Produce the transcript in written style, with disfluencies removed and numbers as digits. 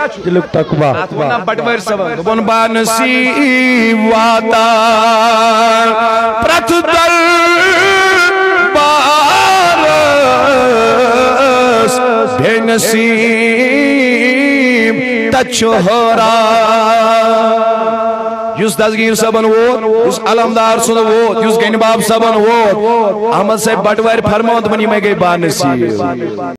दिलुक तकवा बटवर सबन बन बानसीब वाता प्रथ दर बारस बेनसीब तछोरा युस दसगीर सबन वोत युस अलमदार सुन वोत युस गनबाब सबन वोत अहमद साहब बटवार फरमात बनी में गई बानसीब।